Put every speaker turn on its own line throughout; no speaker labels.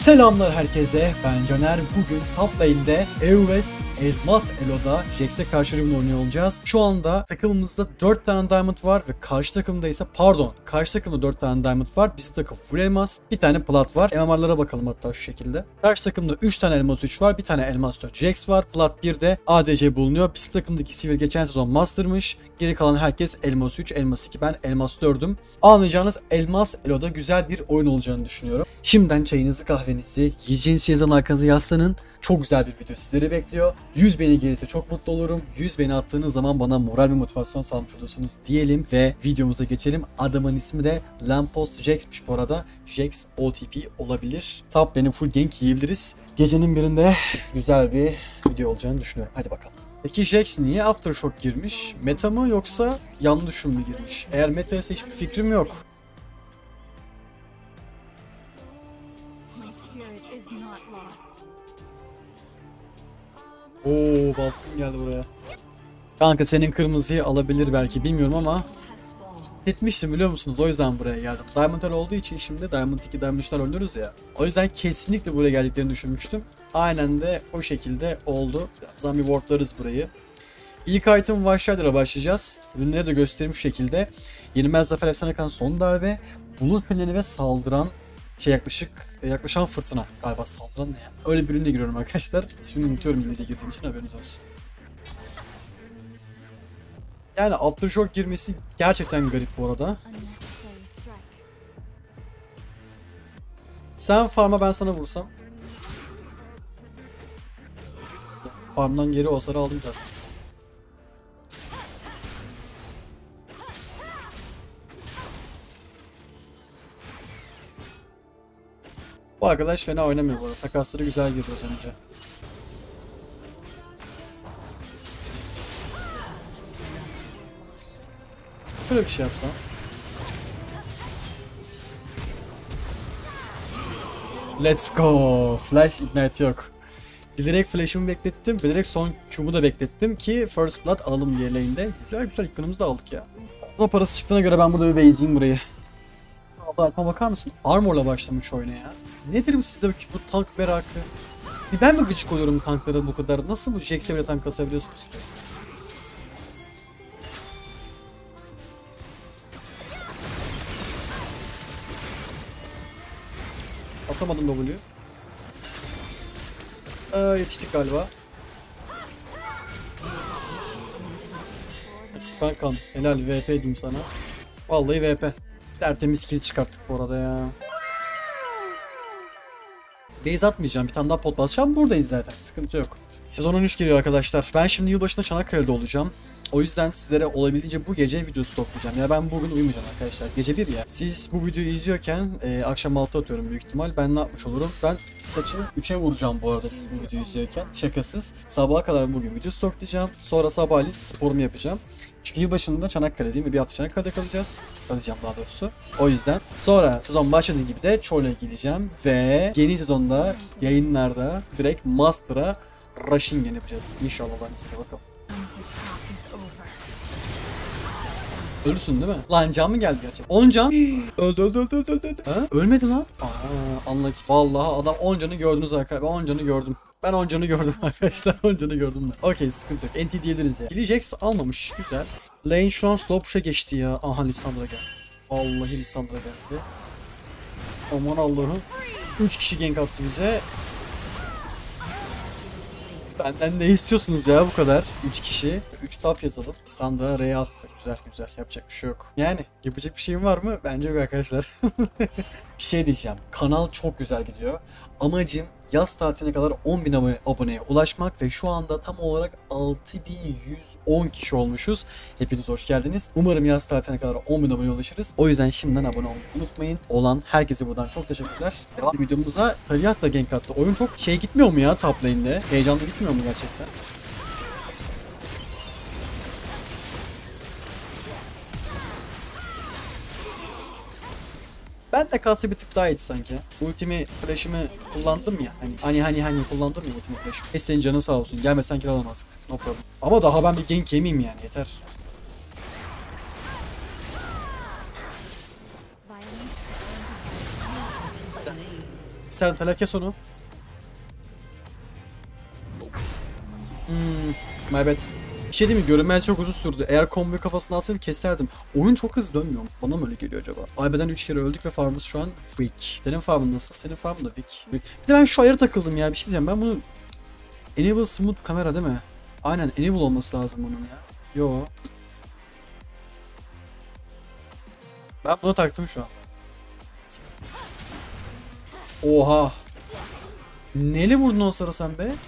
Selamlar herkese, ben Caner. Bugün top lane'de EverWest Elmas Elo'da Jax'e karşı Riven oynuyor olacağız. Şu anda takımımızda 4 tane Diamond var ve karşı takımda ise karşı takımda 4 tane Diamond var. Bizim takım full elmas, bir tane plat var. MMR'lara bakalım hatta şu şekilde. Karşı takımda 3 tane elmas 3 var, bir tane elmas 4 Jax var. Plat 1'de ADC bulunuyor. Bizim takımdaki Sivir geçen sezon Master'mış. Geri kalan herkes elmas 3, elmas 2, ben elmas 4'üm. Anlayacağınız Elmas Elo'da güzel bir oyun olacağını düşünüyorum. Şimdiden çayınızı kahvenizi, yiyeceğiniz şeyden arkanıza yaslanın. Çok güzel bir video sizleri bekliyor. 100 beğeni gelirse çok mutlu olurum. 100 beğeni attığınız zaman bana moral ve motivasyon sağlamış olursunuz diyelim ve videomuza geçelim. Adamın ismi de Lamppost Jax'miş bu arada. Jax OTP olabilir. Top benim full gank yiyebiliriz. Gecenin birinde güzel bir video olacağını düşünüyorum. Hadi bakalım. Peki Jax niye Aftershock girmiş? Meta mı yoksa yanlış mı girmiş? Eğer meta ise hiçbir fikrim yok. Oo, baskın geldi buraya. Kanka senin kırmızıyı alabilir belki, bilmiyorum ama etmiştim biliyor musunuz? O yüzden buraya geldim. Diamond L olduğu için şimdi Diamond 2, Diamond 3'ler oynuyoruz ya. O yüzden kesinlikle buraya geldiklerini düşünmüştüm. Aynen de o şekilde oldu. Birazdan bir wardlarız burayı. İlk item Washrider'a başlayacağız. Ürünleri de göstereyim şu şekilde. Yenilmez zafer efsane kan son darbe. Bulut peneni ve saldıran yaklaşan fırtına. Galiba saldıran ne ya? Öyle bir ürünle giriyorum arkadaşlar. İsmini unutuyorum İngilizce girdiğim için, haberiniz olsun. Yani Aftershock girmesi gerçekten garip bu arada. Sen farm'a, ben sana vursam. Farm'dan geri o hasarı aldım zaten. Bu arkadaş fena oynamıyor bu arada. Takasları güzel girdi az önce. Şöyle bir şey yapsam. Let's go. Flash Ignite yok. Bilerek flash'ımı beklettim. Bilerek son Q'mu da beklettim ki First Blood alalım diye lane'de. Güzel yıkınımızı da aldık ya. O parası çıktığına göre ben burada bir base'iyim burayı. Altıma bakar mısın? Armor'la başlamış oyuna ya. Nedir bu sizde bu tank merakı? Bir ben mi gıcık oluyorum tanklara bu kadar? Nasıl bu Jax'e bile tank kasabiliyorsunuz ki? Atamadım W. Yetiştik galiba. Kankam helal VP diyeyim sana. Vallahi VP. Tertemiz kill çıkarttık bu arada ya. Base atmayacağım, bir tane daha pot basacağım, buradayız zaten, sıkıntı yok. Sezon 13 geliyor arkadaşlar. Ben şimdi yılbaşında Çanakkale'de olacağım. O yüzden sizlere olabildiğince bu gece videosu toplayacağım. Ya ben bugün uyumayacağım arkadaşlar. Gece 1 ya. Siz bu videoyu izliyorken akşam 6 atıyorum büyük ihtimal. Ben ne yapmış olurum? Ben saçını 3'e vuracağım bu arada siz bu videoyu izliyorken. Şakasız. Sabaha kadar bugün video stoklayacağım. Sonra sabahleyin sporumu yapacağım. Çünkü yılbaşında Çanakkale'deyim ve bir hafta Çanakkale'de kalacağız. Kalacağım daha doğrusu. O yüzden. Sonra sezon başladığı gibi de Çorlu'ya gideceğim. Ve yeni sezonda yayınlarda direkt Master'a Raşingen yapacağız. İnşallah lan izle bakalım. Ölüsün değil mi? Lan can mı geldi gerçekten? 10 can. öldü. Ha? Ölmedi lan. Anla ki. Vallahi adam 10 canı gördünüz arkadaşlar. Ben 10 canı gördüm. Ben 10 canı gördüm arkadaşlar. 10 canı gördüm ben. Okey, sıkıntı yok. NT diyebiliriz ya. Jax almamış. Güzel. Lane şu an slow push'a geçti ya. Aha Lissandra geldi. Vallahi Lissandra geldi. Aman Allah'ım. 3 kişi gank attı bize. Benden ne istiyorsunuz ya bu kadar? 3 kişi. 3 tap yazalım. Sandra R'ye attı. Güzel. Yapacak bir şey yok. Yani yapacak bir şeyim var mı? Bence yok arkadaşlar. Bir şey diyeceğim. Kanal çok güzel gidiyor. Amacım yaz tatiline kadar 10.000 aboneye ulaşmak ve şu anda tam olarak 6.110 kişi olmuşuz. Hepiniz hoş geldiniz. Umarım yaz tatiline kadar 10.000 aboneye ulaşırız. O yüzden şimdiden abone olmayı unutmayın. Olan herkese buradan çok teşekkürler. Devam videomuza. Tabiat da gank attı. Oyun çok gitmiyor mu ya top lane'de? Heyecanlı gitmiyor mu gerçekten? Ben de kalsa bir tık daha iyiydi sanki. Ultimi, flash'ımı kullandım ya. Hani kullandım ya ultimi, flash'ımı. Senin canın sağ olsun. Gelmesen kill alamazdık. No problem. Ama daha ben bir gank yemeyeyim yani. Yeter. keserdim. Talha kes onu. My bad. Bir şey değil mi? Görünmez çok uzun sürdü. Eğer komboyu kafasına alsaydım keserdim. Oyun çok hızlı dönmüyor mu? Bana mı öyle geliyor acaba? Aybeden 3 kere öldük ve farmımız şu an weak. Senin farmın nasıl? Senin farmın da weak. Bir de ben şu ayarı takıldım ya. Bir şey diyeceğim. Ben bunu... Enable Smooth kamera değil mi? Aynen enable olması lazım bunun ya. Yo. Ben bunu taktım şu an. Oha. Neyle vurdun o sarı sen be?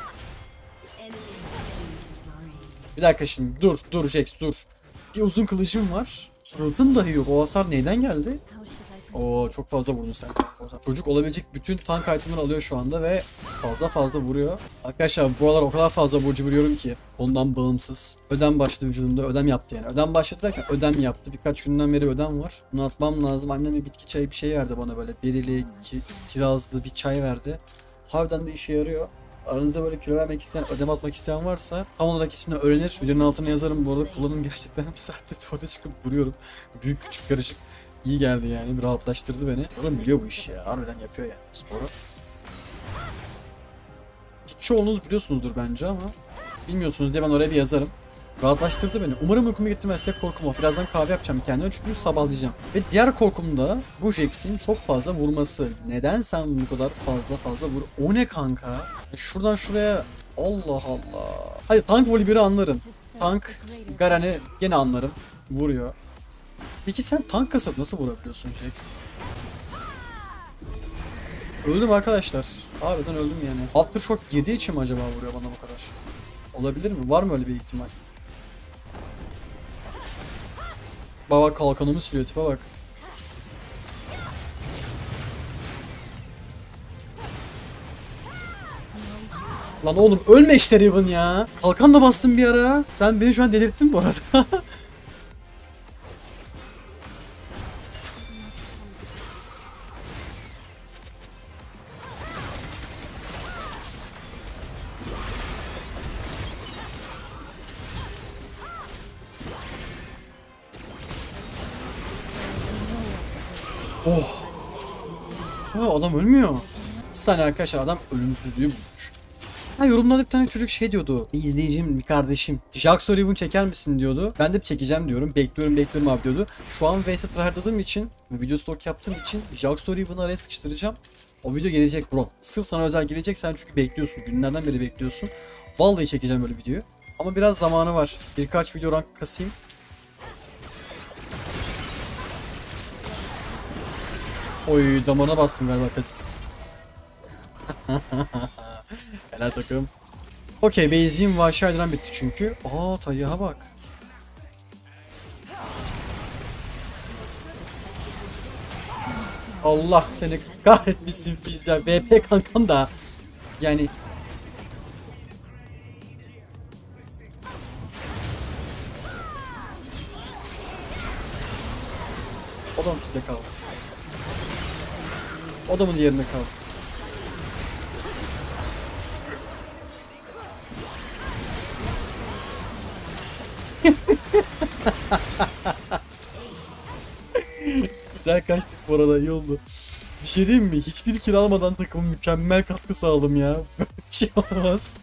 Bir dakika şimdi dur Jax dur. Bir uzun kılıcım var. Kılıtım dahi yok. O hasar neyden geldi? Oo çok fazla vurdun sen. Çocuk olabilecek bütün tank itemleri alıyor şu anda ve fazla vuruyor. Arkadaşlar bu aralar o kadar fazla burcu vuruyorum ki konudan bağımsız. Ödem başladı vücudumda. Ödem yaptı yani. Ödem başladı derken ödem yaptı. Birkaç günden beri ödem var. Bunu atmam lazım. Annem bir bitki çayı bir şey verdi bana böyle. Berili, kirazlı bir çay verdi. Harbiden de işe yarıyor. Aranızda böyle kilo vermek isteyen, ödem atmak isteyen varsa tam olarak ismini öğrenir. Videonun altına yazarım. Bu arada kullanım gerçekten bir saatte tuvalete çıkıp duruyorum. Büyük küçük karışık. İyi geldi yani. Bir rahatlaştırdı beni. Adam biliyor bu işi ya. Harbiden yapıyor yani bu sporu. Çoğunuz biliyorsunuzdur bence ama bilmiyorsunuz diye ben oraya bir yazarım. Rahatlaştırdı beni. Umarım uykumu getirmez. Tek korkum o. Birazdan kahve yapacağım kendime çünkü sabahlayacağım. Ve diğer korkum da bu Jax'in çok fazla vurması. Neden sen bu kadar fazla vur? O ne kanka? Şuradan şuraya... Allah Allah. Hadi tank volibiri anlarım. Tank Garen'i gene anlarım. Vuruyor. Peki sen tank kasıp nasıl vurabiliyorsun Jax? Öldüm arkadaşlar. Harbiden öldüm yani. Aftershock yediği için mi acaba vuruyor bana bu kadar? Olabilir mi? Var mı öyle bir ihtimal? Baba kalkanımı siliyor, tipe bak. Lan oğlum ölme işte Riven ya. Kalkan da bastım bir ara. Sen beni şu an delirttin bu arada. Oh. Ha, adam ölmüyor. Bir saniye arkadaşlar, adam ölümsüzlüğü bulmuş. Ha, yorumlarda bir tane çocuk şey diyordu. Bir izleyicim, bir kardeşim. Jax Riven çeker misin diyordu. Ben de çekeceğim diyorum. Bekliyorum abi diyordu. Şu an VS tryhardladığım için, video stok yaptığım için Jax Riven'ı araya sıkıştıracağım. O video gelecek bro. Sırf sana özel gelecek, sen çünkü bekliyorsun. Günlerden beri bekliyorsun. Vallahi çekeceğim böyle videoyu. Ama biraz zamanı var. Birkaç video rank kasayım. Oy, damağına bastım galiba Kha'Zix. Helal takım. Okey, base'im vahşi aydıran bitti çünkü. Aa, Tayyah'a bak. Allah seni kahretmesin Fizz ya. VP kankam da. Yani. O da mı Fizz'de kaldı? O da mı diğerinde kaldı? Güzel kaçtık bu arada, iyi oldu. Bir şey diyeyim mi? Hiçbir kill almadan takımı mükemmel katkı sağladım ya. Böyle bir şey olamaz.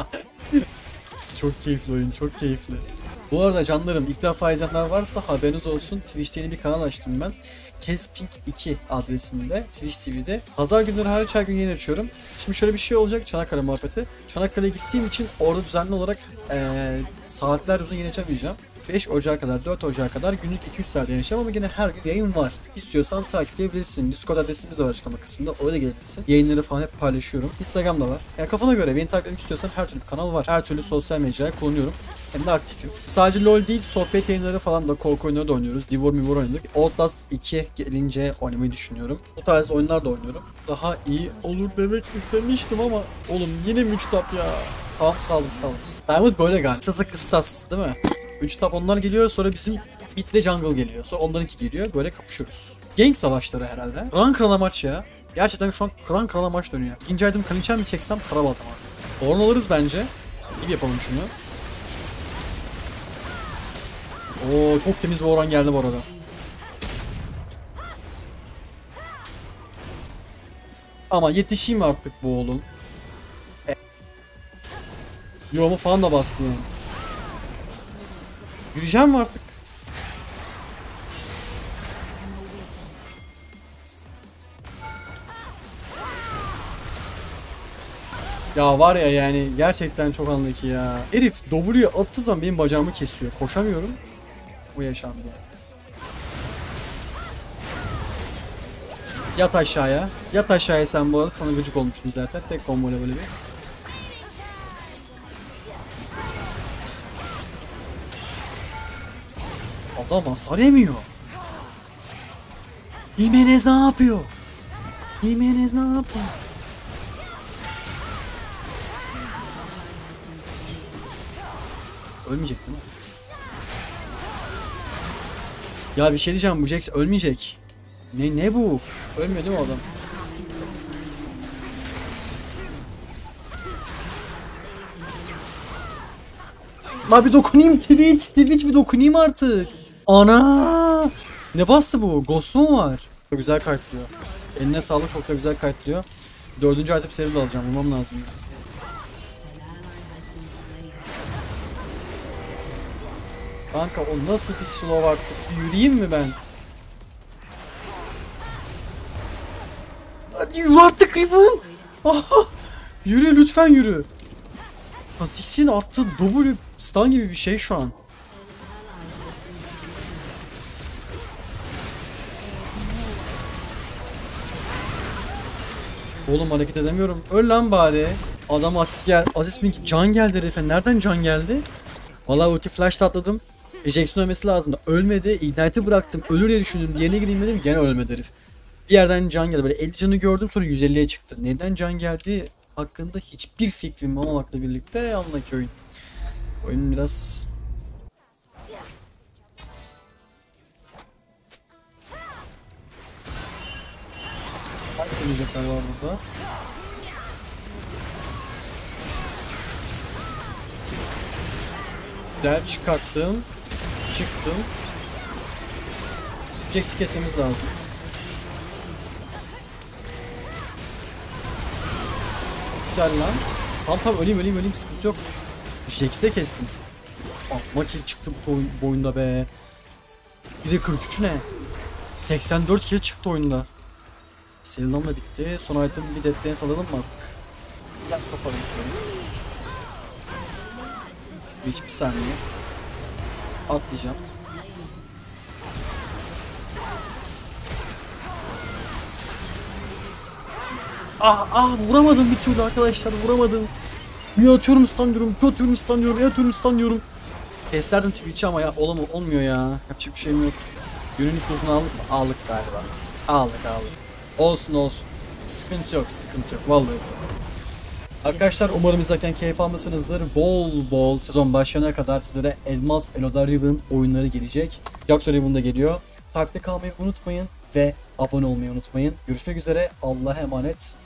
Çok keyifli oyun, çok keyifli. Bu arada canlarım, ilk defa izleyenler varsa haberiniz olsun. Twitch'te yeni bir kanal açtım ben. Kespink2 adresinde Twitch TV'de. Pazar günleri hariç her gün yayın açıyorum. Şimdi şöyle bir şey olacak, Çanakkale muhabbeti. Çanakkale'ye gittiğim için orada düzenli olarak saatler uzun yayın açamayacağım. 5 Ocağı kadar, 4 Ocağı kadar günlük 2-3 saat yayınlayacağım ama yine her gün yayın var. İstiyorsan takip edebilirsin. Discord adresimiz de var açıklama kısmında. Oraya da gelebilirsin. Yayınları falan hep paylaşıyorum. Instagram'da var. Yani kafana göre beni takip etmek istiyorsan her türlü kanal var. Her türlü sosyal mecrayı kullanıyorum. Hem de aktifim. Sadece LoL değil, sohbet yayınları falan da, korku oyunları da oynuyoruz. Divor Mivor oynadık. Outlast 2 gelince oynamayı düşünüyorum. Bu tarz oyunlar da oynuyorum. Daha iyi olur demek istemiştim ama oğlum yine mi 3 tap ya? Tamam, saldım. Diamond böyle galiba. Kısasa kıssas değil mi? 3 tap onlar geliyor, sonra bizim Bit'le Jungle geliyor. Sonra onlarınki geliyor. Böyle kapışıyoruz. Gank savaşları herhalde. Kran krana maç ya. Gerçekten şu an kran krana maç dönüyor. İkinci item Kalinçen mi çeksem karabalta atamaz. Orn alırız bence. İyi yapalım şunu. Oo, çok temiz bir oran geldi bu arada. Ama yetişeyim artık bu oğlum. Yoğumu falan da bastı yani. Yürüyeceğim mi artık? Ya var ya yani gerçekten çok anlaki ya. Herif W'yu attığı zaman benim bacağımı kesiyor. Koşamıyorum. Bu yaşandı yani. Yat aşağıya. Yat aşağıya sen bu arada. Sana gıcık olmuştun zaten. Tek komboyla böyle bir. Adam hasar yemiyor. Jimenez ne yapıyor? Jimenez ne yapıyor? Ölmeyecek değil mi? Ya bir şey diyeceğim, bu Jax ölmeyecek. Ne bu? Ölmüyor değil mi adam? La bir dokunayım Twitch bir dokunayım artık. Ana! Ne bastı bu? Ghost'u mu var? Çok güzel kayıtlıyor. Eline sağlık, çok da güzel kayıtlıyor. 4. item seri de alacağım. Bulmam lazım. Kanka o nasıl bir slow artık? Bir yürüyeyim mi ben? Hadi yürü artık Riven. Aha! Yürü lütfen yürü. Kha'Zix'in attığı W stun gibi bir şey şu an. Oğlum hareket edemiyorum. Öl lan bari. Adam asist mi? Can geldi herife. Nereden can geldi? Vallahi ulti flash'ta atladım. Jackson ölmesi lazımdı. Ölmedi. Ignite'ı bıraktım. Ölür diye düşündüm. Yerine gireyim dedim. Gene ölmedi herif. Bir yerden can geldi. Böyle 50 canı gördüm, sonra 150'ye çıktı. Neden can geldi hakkında hiçbir fikrim olmamakla birlikte anlaki oyun. Oyun biraz... Hangi oynayacaklar var burada? Güzel çıkarttım. Çıktım. Jax'i kesmemiz lazım. Güzel lan. Tamam öleyim sıkıntı yok. Jax'te kestim. Atma kill çıktı bu oyunda be. Bir de 43 ne? 84 kill çıktı oyunda. Selinam da bitti. Son item bir Death Dance alalım mı artık? Gel kaparız böyle. Hiçbir saniye. Atlayacağım. Vuramadım bir türlü arkadaşlar, vuramadım. Bir atıyorum stun diyorum, bir atıyorum stun diyorum, bir atıyorum stun diyorum. Testlerdim Twitch'i ama ya olmuyor ya. Yapacak bir şeyim yok. Günün tuzunu aldık galiba. Aldık. Olsun. Sıkıntı yok vallahi. Arkadaşlar umarım izlerken keyif almışsınızdır. Bol sezon başlayana kadar sizlere Elmas Elo'da Riven oyunları gelecek. Yoksa Riven da geliyor. Takipte kalmayı unutmayın ve abone olmayı unutmayın. Görüşmek üzere. Allah'a emanet.